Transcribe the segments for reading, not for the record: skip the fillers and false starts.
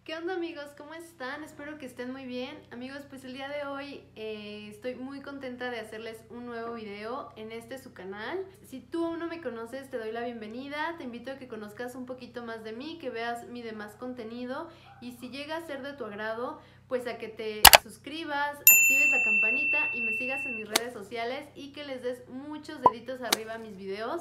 ¿Qué onda amigos? ¿Cómo están? Espero que estén muy bien. Amigos, pues el día de hoy estoy muy contenta de hacerles un nuevo video en su canal. Si tú aún no me conoces, te doy la bienvenida. Te invito a que conozcas un poquito más de mí, que veas mi demás contenido. Y si llega a ser de tu agrado, pues a que te suscribas, actives la campanita y me sigas en mis redes sociales y que les des muchos deditos arriba a mis videos.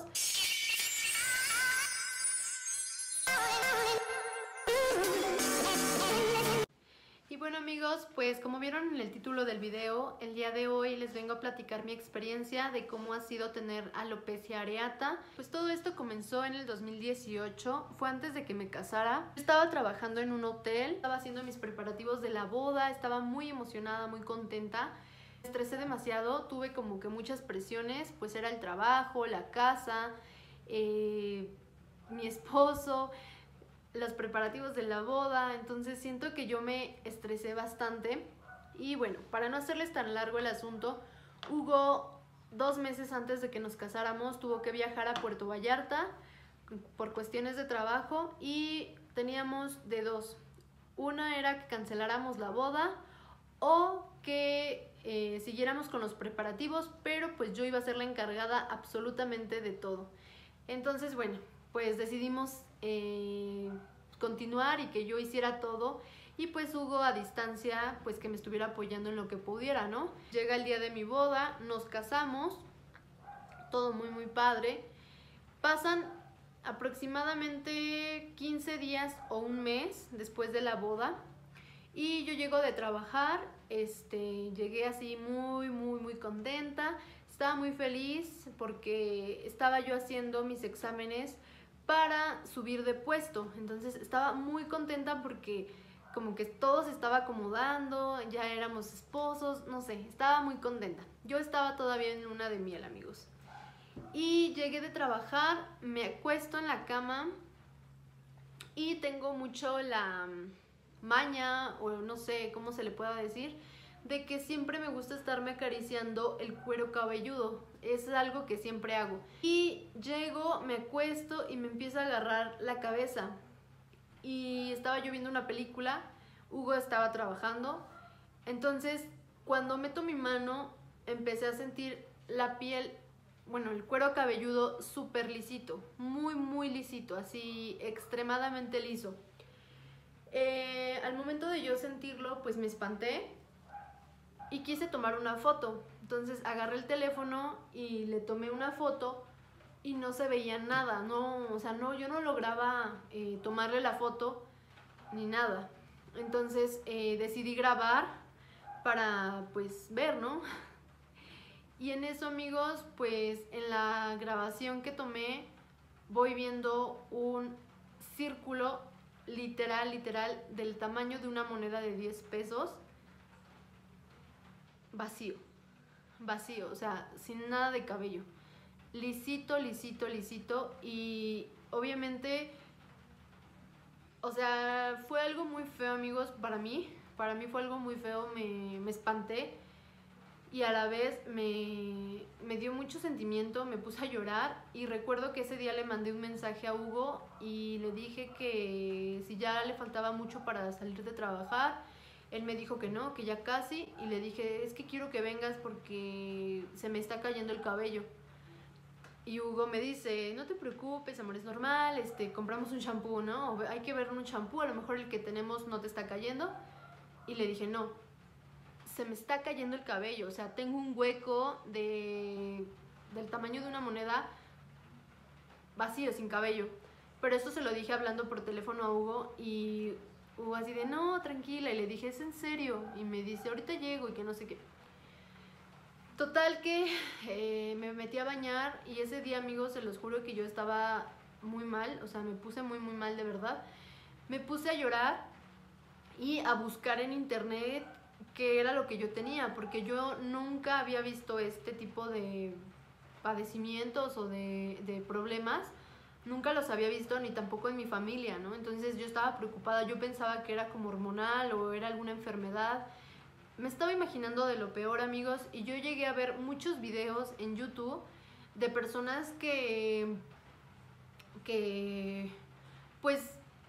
Y bueno amigos, pues como vieron en el título del video, el día de hoy les vengo a platicar mi experiencia de cómo ha sido tener alopecia areata. Pues todo esto comenzó en el 2018, fue antes de que me casara. Estaba trabajando en un hotel, estaba haciendo mis preparativos de la boda, estaba muy emocionada, muy contenta. Me estresé demasiado, tuve como que muchas presiones, pues era el trabajo, la casa, mi esposo, los preparativos de la boda, entonces siento que yo me estresé bastante. Y bueno, para no hacerles tan largo el asunto, Hugo 2 meses antes de que nos casáramos tuvo que viajar a Puerto Vallarta por cuestiones de trabajo y teníamos de dos. Una era que canceláramos la boda o que siguiéramos con los preparativos, pero pues yo iba a ser la encargada absolutamente de todo. Entonces bueno, pues decidimos continuar y que yo hiciera todo, y pues Hugo a distancia pues que me estuviera apoyando en lo que pudiera, ¿no? Llega el día de mi boda, nos casamos, todo muy padre. Pasan aproximadamente 15 días o un mes después de la boda y yo llego de trabajar, llegué así muy contenta. Estaba muy feliz porque estaba yo haciendo mis exámenes para subir de puesto. Entonces estaba muy contenta porque como que todo se estaba acomodando, ya éramos esposos, no sé, estaba muy contenta. Yo estaba todavía en luna de miel, amigos. Y llegué de trabajar, me acuesto en la cama y tengo mucho la maña, o no sé cómo se le pueda decir, de que siempre me gusta estarme acariciando el cuero cabelludo. Es algo que siempre hago. Y llego, me acuesto y me empiezo a agarrar la cabeza. Y estaba yo viendo una película, Hugo estaba trabajando. Entonces, cuando meto mi mano, empecé a sentir la piel, bueno, el cuero cabelludo súper lisito, muy lisito, así extremadamente liso. Al momento de yo sentirlo, pues me espanté y quise tomar una foto. Entonces agarré el teléfono y le tomé una foto y no se veía nada, no, o sea, no, yo no lograba tomarle la foto ni nada. Entonces decidí grabar para pues ver, ¿no? Y en eso amigos, pues en la grabación que tomé voy viendo un círculo literal del tamaño de una moneda de 10 pesos vacío, o sea, sin nada de cabello, lisito y obviamente, o sea, fue algo muy feo amigos para mí fue algo muy feo, me espanté y a la vez me dio mucho sentimiento, me puse a llorar y recuerdo que ese día le mandé un mensaje a Hugo y le dije que si ya le faltaba mucho para salir de trabajar. Él me dijo que no, que ya casi, y le dije, es que quiero que vengas porque se me está cayendo el cabello. Y Hugo me dice, no te preocupes, amor, es normal, compramos un shampoo, ¿no? Hay que ver un shampoo, a lo mejor el que tenemos no te está cayendo. Y le dije, no, se me está cayendo el cabello, o sea, tengo un hueco del tamaño de una moneda vacío, sin cabello. Pero esto se lo dije hablando por teléfono a Hugo y Hugo así de, no, tranquila, y le dije, ¿es en serio? Y me dice, ahorita llego y que no sé qué. Total que me metí a bañar y ese día, amigos, se los juro que yo estaba muy mal, o sea, me puse muy mal de verdad. Me puse a llorar y a buscar en internet qué era lo que yo tenía, porque yo nunca había visto este tipo de padecimientos o de problemas. Nunca los había visto ni tampoco en mi familia, ¿no? Entonces yo estaba preocupada, yo pensaba que era como hormonal o era alguna enfermedad. Me estaba imaginando de lo peor, amigos, y yo llegué a ver muchos videos en YouTube de personas que pues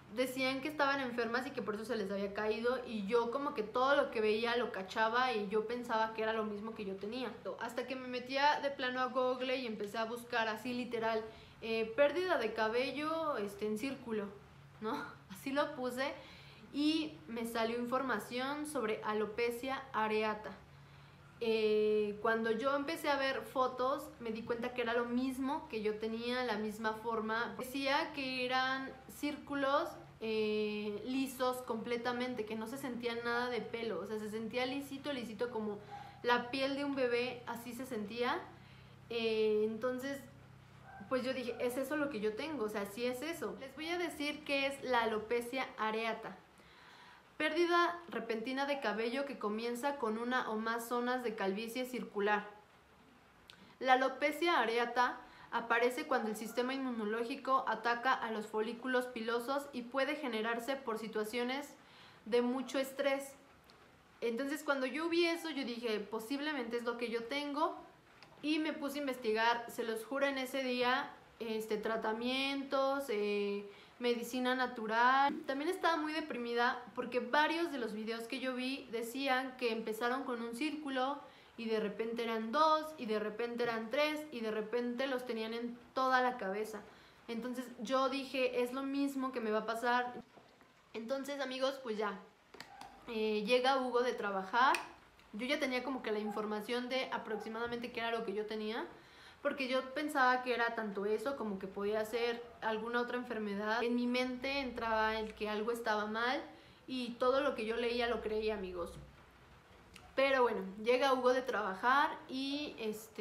decían que estaban enfermas y que por eso se les había caído, y yo como que todo lo que veía lo cachaba y yo pensaba que era lo mismo que yo tenía. Hasta que me metía de plano a Google y empecé a buscar así literal, pérdida de cabello en círculo, ¿no? Así lo puse y me salió información sobre alopecia areata. Cuando yo empecé a ver fotos me di cuenta que era lo mismo que yo tenía, la misma forma. Decía que eran círculos lisos completamente, que no se sentía nada de pelo, o sea, se sentía lisito, lisito, como la piel de un bebé, así se sentía. Entonces, pues yo dije, ¿es eso lo que yo tengo? O sea, sí es eso. Les voy a decir qué es la alopecia areata. Pérdida repentina de cabello que comienza con una o más zonas de calvicie circular. La alopecia areata aparece cuando el sistema inmunológico ataca a los folículos pilosos y puede generarse por situaciones de mucho estrés. Entonces, cuando yo vi eso, yo dije, posiblemente es lo que yo tengo, y me puse a investigar, se los juro, en ese día, tratamientos, medicina natural. También estaba muy deprimida porque varios de los videos que yo vi decían que empezaron con un círculo y de repente eran 2 y de repente eran 3 y de repente los tenían en toda la cabeza. Entonces yo dije, es lo mismo que me va a pasar. Entonces, amigos, pues ya, llega Hugo de trabajar. Yo ya tenía como que la información de aproximadamente qué era lo que yo tenía, porque yo pensaba que era tanto eso como que podía ser alguna otra enfermedad. En mi mente entraba el que algo estaba mal y todo lo que yo leía lo creía, amigos. Pero bueno, llega Hugo de trabajar y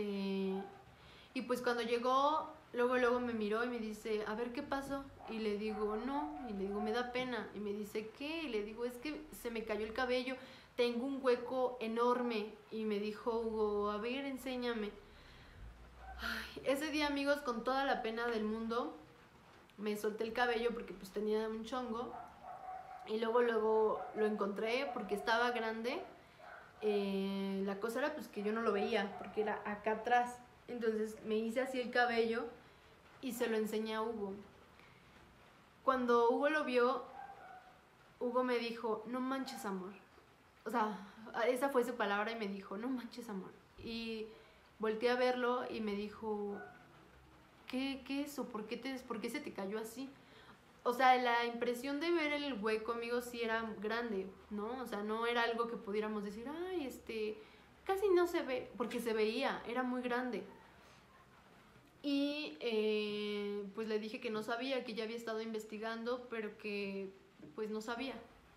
y pues cuando llegó, luego me miró y me dice, a ver, ¿qué pasó? Y le digo, no, y le digo, me da pena. Y me dice, ¿qué? Y le digo, es que se me cayó el cabello, tengo un hueco enorme. Y me dijo Hugo, a ver, enséñame. Ay, ese día, amigos, con toda la pena del mundo, me solté el cabello porque pues tenía un chongo. Y luego lo encontré porque estaba grande. La cosa era pues que yo no lo veía porque era acá atrás. Entonces me hice así el cabello y se lo enseñé a Hugo. Cuando Hugo lo vio, Hugo me dijo, no manches, amor. O sea, esa fue su palabra, y me dijo, no manches, amor. Y volteé a verlo y me dijo, ¿qué es eso? ¿Por qué se te cayó así? O sea, la impresión de ver el hueco, amigos, sí era grande, ¿no? O sea, no era algo que pudiéramos decir, ay, casi no se ve, porque se veía, era muy grande. Y pues le dije que no sabía, que ya había estado investigando, pero que pues no sabía.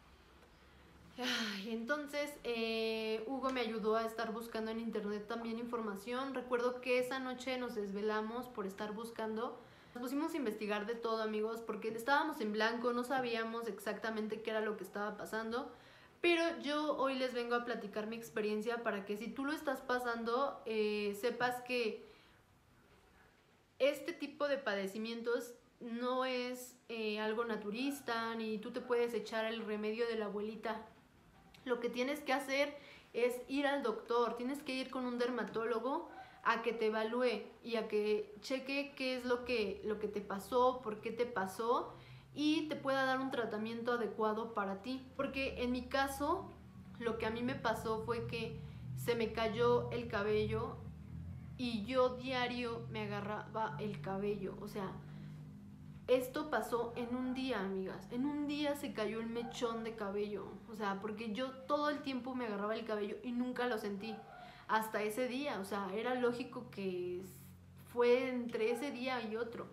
Entonces Hugo me ayudó a estar buscando en internet también información. Recuerdo que esa noche nos desvelamos por estar buscando. Nos pusimos a investigar de todo, amigos, porque estábamos en blanco, no sabíamos exactamente qué era lo que estaba pasando. Pero yo hoy les vengo a platicar mi experiencia para que si tú lo estás pasando, sepas que este tipo de padecimientos no es algo naturista, ni tú te puedes echar el remedio de la abuelita. Lo que tienes que hacer es ir al doctor, tienes que ir con un dermatólogo a que te evalúe y a que cheque qué es lo que te pasó, por qué te pasó, y te pueda dar un tratamiento adecuado para ti. Porque en mi caso, lo que a mí me pasó fue que se me cayó el cabello y yo diario me agarraba el cabello. O sea, esto pasó en un día, amigas. En un día se cayó el mechón de cabello. O sea, porque yo todo el tiempo me agarraba el cabello y nunca lo sentí. Hasta ese día. O sea, era lógico que fue entre ese día y otro.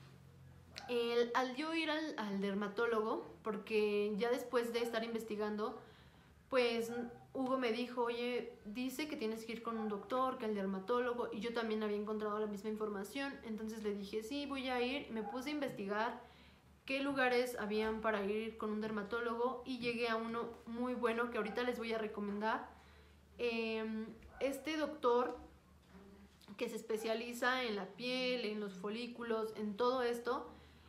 Al yo ir al dermatólogo, porque ya después de estar investigando, pues Hugo me dijo, oye, dice que tienes que ir con un doctor, que al dermatólogo, y yo también había encontrado la misma información. Entonces le dije, sí, voy a ir. Me puse a investigar qué lugares habían para ir con un dermatólogo y llegué a uno muy bueno que ahorita les voy a recomendar. Este doctor, que se especializa en la piel, en los folículos, en todo esto,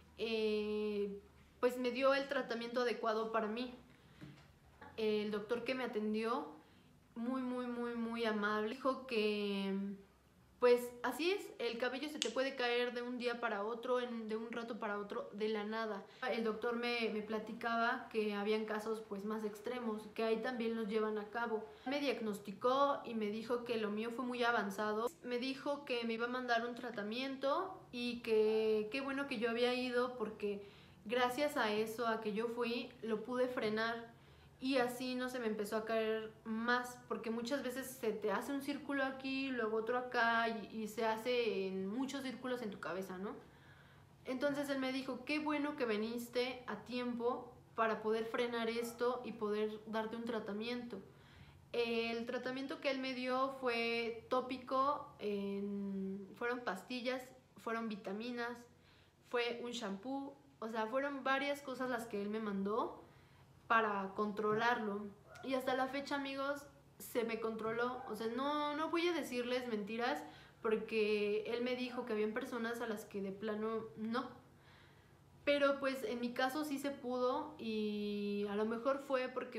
pues me dio el tratamiento adecuado para mí. El doctor que me atendió, muy amable, dijo que pues así es, el cabello se te puede caer de un día para otro, de un rato para otro, de la nada. El doctor me platicaba que habían casos pues más extremos, que ahí también los llevan a cabo. Me diagnosticó y me dijo que lo mío fue muy avanzado. Me dijo que me iba a mandar un tratamiento y que qué bueno que yo había ido porque gracias a eso, a que yo fui, lo pude frenar. Y así no se me empezó a caer más, porque muchas veces se te hace un círculo aquí, luego otro acá, y se hace en muchos círculos en tu cabeza, ¿no? Entonces él me dijo, qué bueno que viniste a tiempo para poder frenar esto y poder darte un tratamiento. El tratamiento que él me dio fue tópico, fueron pastillas, fueron vitaminas, fue un shampoo, o sea, fueron varias cosas las que él me mandó para controlarlo. Y hasta la fecha, amigos, se me controló. O sea, no voy a decirles mentiras porque él me dijo que habían personas a las que de plano no. Pero pues en mi caso sí se pudo y a lo mejor fue porque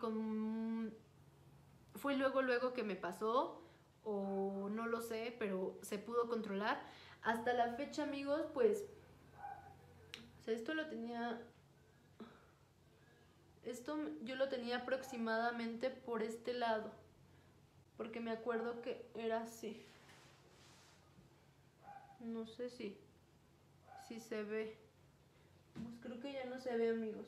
fue luego que me pasó o no lo sé, pero se pudo controlar. Hasta la fecha, amigos, pues, o sea, esto yo lo tenía aproximadamente por este lado, porque me acuerdo que era así. No sé si se ve. Pues creo que ya no se ve, amigos.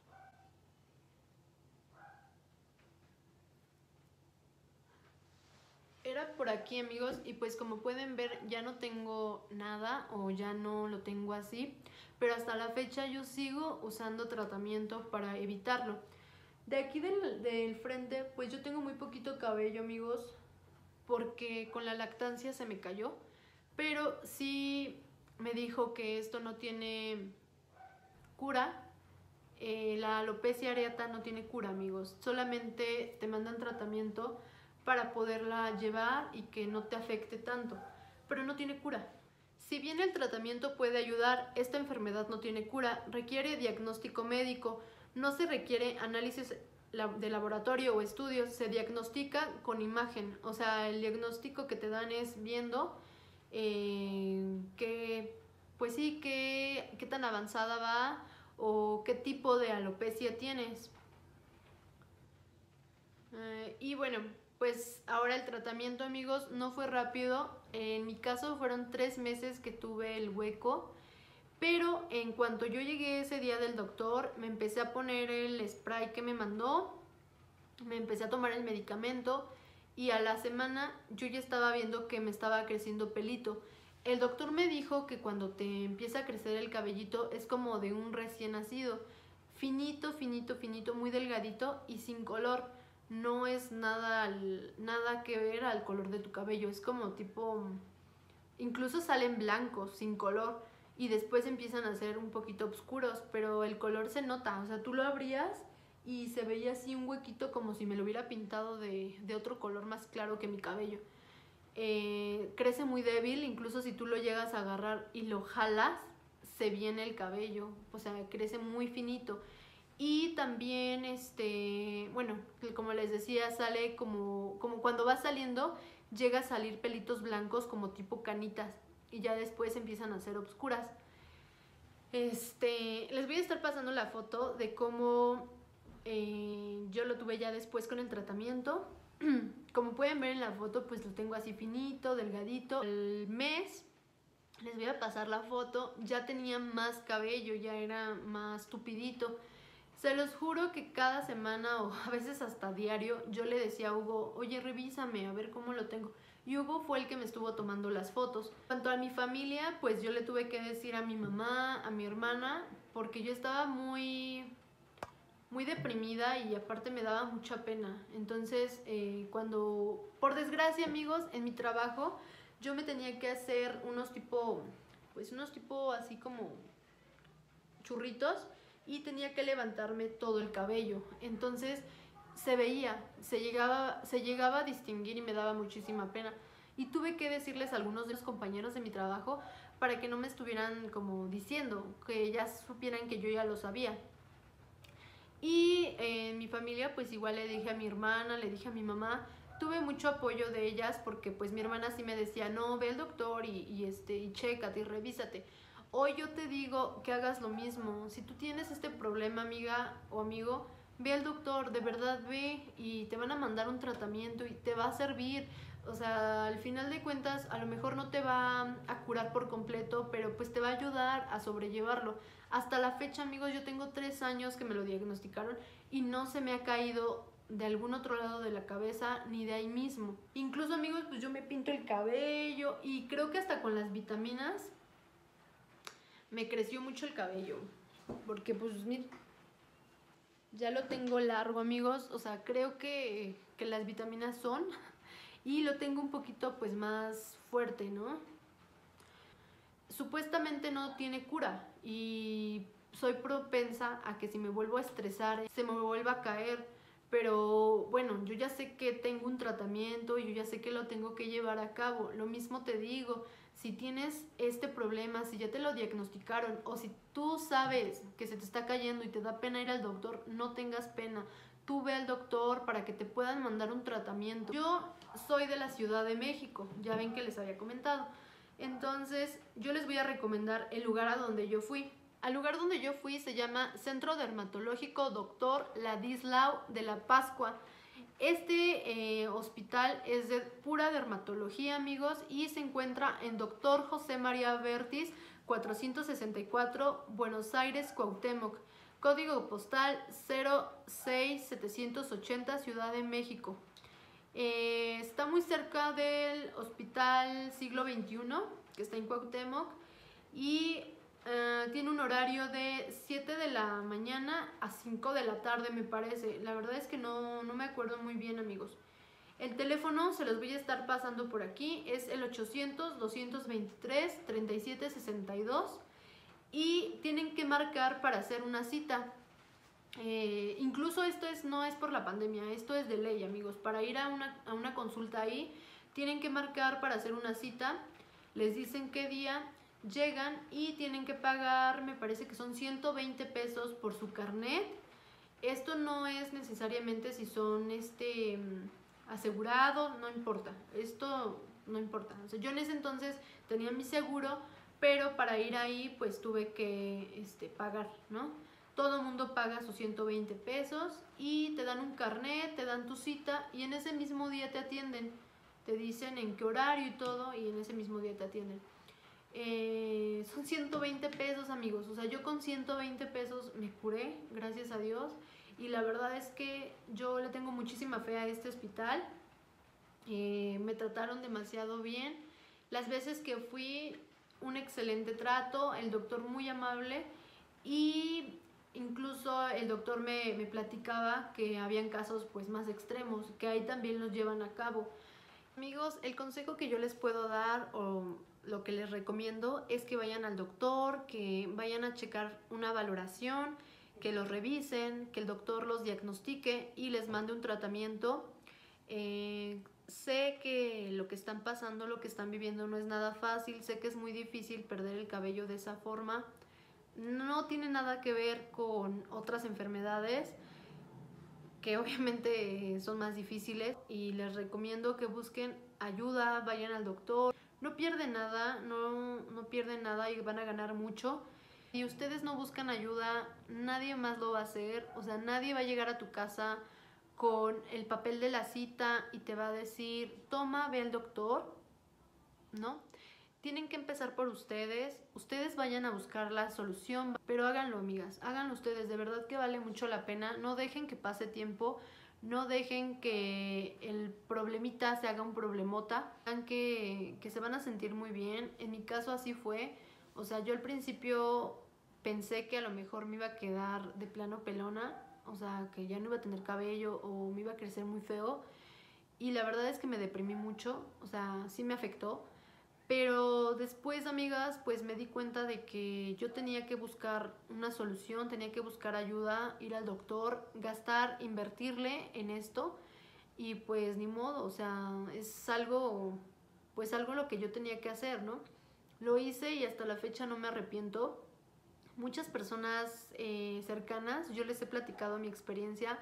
Era por aquí, amigos, y pues como pueden ver ya no tengo nada o ya no lo tengo así, pero hasta la fecha yo sigo usando tratamiento para evitarlo. De aquí del frente, pues yo tengo muy poquito cabello, amigos, porque con la lactancia se me cayó, pero sí me dijo que esto no tiene cura. La alopecia areata no tiene cura, amigos, solamente te mandan tratamiento para poderla llevar y que no te afecte tanto, pero no tiene cura. Si bien el tratamiento puede ayudar, esta enfermedad no tiene cura, requiere diagnóstico médico, no se requiere análisis de laboratorio o estudios, se diagnostica con imagen, o sea, el diagnóstico que te dan es viendo pues sí, qué tan avanzada va o qué tipo de alopecia tienes. Y bueno, pues ahora el tratamiento, amigos, no fue rápido. En mi caso fueron 3 meses que tuve el hueco, pero en cuanto yo llegué ese día del doctor, me empecé a poner el spray que me mandó, me empecé a tomar el medicamento y a la semana yo ya estaba viendo que me estaba creciendo pelito. El doctor me dijo que cuando te empieza a crecer el cabellito es como de un recién nacido, finito, finito, finito, muy delgadito y sin color. No es nada que ver al color de tu cabello, es como tipo, incluso salen blancos, sin color, y después empiezan a ser un poquito oscuros, pero el color se nota, o sea, tú lo abrías y se veía así un huequito como si me lo hubiera pintado de otro color más claro que mi cabello. Crece muy débil, incluso si tú lo llegas a agarrar y lo jalas, se viene el cabello, o sea, crece muy finito. Y también, bueno, como les decía, sale como cuando va saliendo, llega a salir pelitos blancos como tipo canitas y ya después empiezan a ser oscuras. Les voy a estar pasando la foto de cómo yo lo tuve ya después con el tratamiento. Como pueden ver en la foto, pues lo tengo así finito, delgadito. El mes, les voy a pasar la foto, ya tenía más cabello, ya era más tupidito. Se los juro que cada semana o a veces hasta diario yo le decía a Hugo, oye, revísame a ver cómo lo tengo. Y Hugo fue el que me estuvo tomando las fotos. En cuanto a mi familia, pues yo le tuve que decir a mi mamá, a mi hermana, porque yo estaba muy deprimida y aparte me daba mucha pena. Entonces, por desgracia, amigos, en mi trabajo yo me tenía que hacer unos tipo así como churritos y tenía que levantarme todo el cabello. Entonces se veía, se llegaba a distinguir y me daba muchísima pena. Y tuve que decirles a algunos de los compañeros de mi trabajo para que no me estuvieran como diciendo, que ya supieran que yo ya lo sabía. Y en mi familia pues igual le dije a mi hermana, le dije a mi mamá, tuve mucho apoyo de ellas porque pues mi hermana sí me decía, no, ve al doctor y chécate y revísate. Hoy yo te digo que hagas lo mismo. Si tú tienes este problema, amiga o amigo, ve al doctor, de verdad ve, y te van a mandar un tratamiento y te va a servir. O sea, al final de cuentas, a lo mejor no te va a curar por completo, pero pues te va a ayudar a sobrellevarlo. Hasta la fecha, amigos, yo tengo 3 años que me lo diagnosticaron y no se me ha caído de algún otro lado de la cabeza ni de ahí mismo. Incluso, amigos, pues yo me pinto el cabello y creo que hasta con las vitaminas me creció mucho el cabello. Porque pues miren, ya lo tengo largo, amigos. O sea, creo que las vitaminas son, y lo tengo un poquito pues más fuerte, ¿no? Supuestamente no tiene cura y soy propensa a que si me vuelvo a estresar se me vuelva a caer, pero bueno, yo ya sé que tengo un tratamiento y yo ya sé que lo tengo que llevar a cabo. Lo mismo te digo, si tienes este problema, si ya te lo diagnosticaron o si tú sabes que se te está cayendo y te da pena ir al doctor, no tengas pena. Tú ve al doctor para que te puedan mandar un tratamiento. Yo soy de la Ciudad de México, ya ven que les había comentado. Entonces, yo les voy a recomendar el lugar a donde yo fui. Al lugar donde yo fui se llama Centro Dermatológico Dr. Ladislao de la Pascua. Este hospital es de pura dermatología, amigos, y se encuentra en Dr. José María Vértiz, 464, Buenos Aires, Cuauhtémoc. Código postal 06780, Ciudad de México. Está muy cerca del Hospital Siglo XXI, que está en Cuauhtémoc, y tiene un horario de 7 de la mañana a 5 de la tarde, me parece. La verdad es que no me acuerdo muy bien, amigos. El teléfono se los voy a estar pasando por aquí, es el 800-223-3762, y tienen que marcar para hacer una cita. Incluso esto no es por la pandemia, esto es de ley, amigos. Para ir a una consulta ahí, tienen que marcar para hacer una cita, les dicen qué día, llegan y tienen que pagar, me parece que son 120 pesos por su carnet. Esto no es necesariamente si son asegurados, no importa, esto no importa. O sea, yo en ese entonces tenía mi seguro, pero para ir ahí pues tuve que pagar, ¿no? Todo mundo paga sus 120 pesos y te dan un carnet, te dan tu cita y en ese mismo día te atienden. Te dicen en qué horario y todo y en ese mismo día te atienden. Son 120 pesos, amigos. O sea, yo con 120 pesos me curé, gracias a Dios. Y la verdad es que yo le tengo muchísima fe a este hospital. Me trataron demasiado bien. Las veces que fui, un excelente trato, el doctor muy amable, y incluso el doctor me platicaba que habían casos pues más extremos, que ahí también los llevan a cabo. Amigos, el consejo que yo les puedo dar o lo que les recomiendo es que vayan al doctor, que vayan a checar una valoración, que los revisen, que el doctor los diagnostique y les mande un tratamiento. Sé que lo que están pasando, lo que están viviendo no es nada fácil, sé que es muy difícil perder el cabello de esa forma. No tiene nada que ver con otras enfermedades que obviamente son más difíciles, y les recomiendo que busquen ayuda, vayan al doctor. No pierden nada, no pierden nada y van a ganar mucho. Si ustedes no buscan ayuda, nadie más lo va a hacer. O sea, nadie va a llegar a tu casa con el papel de la cita y te va a decir, toma, ve al doctor, ¿no? Tienen que empezar por ustedes. Ustedes vayan a buscar la solución, pero háganlo, amigas, háganlo ustedes, de verdad que vale mucho la pena. No dejen que pase tiempo, no dejen que el problemita se haga un problemota. Vean que se van a sentir muy bien. En mi caso así fue. O sea, yo al principio pensé que a lo mejor me iba a quedar de plano pelona, o sea, que ya no iba a tener cabello o me iba a crecer muy feo. Y la verdad es que me deprimí mucho, o sea, sí me afectó. Pero después, amigas, pues me di cuenta de que yo tenía que buscar una solución, tenía que buscar ayuda, ir al doctor, gastar, invertirle en esto, y pues ni modo, o sea, es algo, pues algo lo que yo tenía que hacer, ¿no? Lo hice y hasta la fecha no me arrepiento. Muchas personas cercanas, yo les he platicado mi experiencia,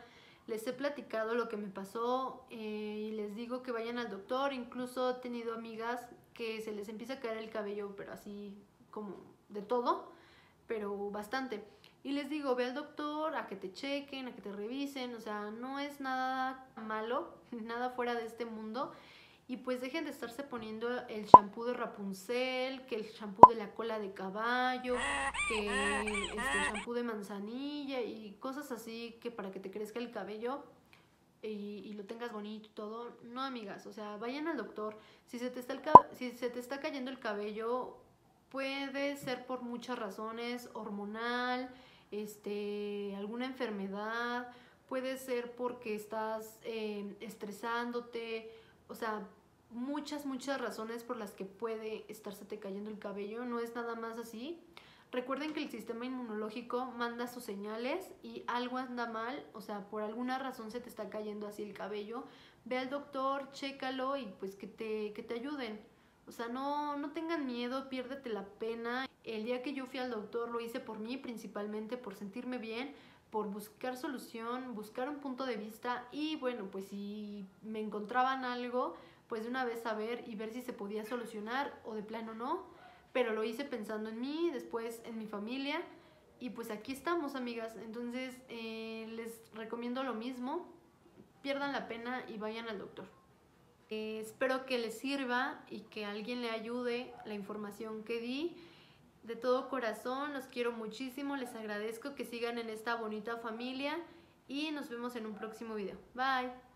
les he platicado lo que me pasó y les digo que vayan al doctor. Incluso he tenido amigas que se les empieza a caer el cabello, pero así como de todo, pero bastante. Y les digo, ve al doctor a que te chequen, a que te revisen, o sea, no es nada malo, nada fuera de este mundo. Y pues dejen de estarse poniendo el shampoo de Rapunzel, que el shampoo de la cola de caballo, que el shampoo de manzanilla y cosas así que para que te crezca el cabello y lo tengas bonito y todo. No, amigas, o sea, vayan al doctor. Si se te está cayendo el cabello, puede ser por muchas razones, hormonal, alguna enfermedad, puede ser porque estás estresándote, o sea, muchas razones por las que puede estarse te cayendo el cabello, no es nada más así. Recuerden que el sistema inmunológico manda sus señales y algo anda mal, o sea, por alguna razón se te está cayendo así el cabello. Ve al doctor, chécalo y pues que te ayuden. O sea, no tengan miedo, piérdete la pena. El día que yo fui al doctor lo hice por mí, principalmente por sentirme bien, por buscar solución, buscar un punto de vista y bueno, pues si me encontraban algo, pues de una vez saber y ver si se podía solucionar o de plano no. Pero lo hice pensando en mí, después en mi familia y pues aquí estamos, amigas. Entonces les recomiendo lo mismo, pierdan la pena y vayan al doctor. Espero que les sirva y que alguien le ayude la información que di. De todo corazón, los quiero muchísimo, les agradezco que sigan en esta bonita familia y nos vemos en un próximo video. Bye.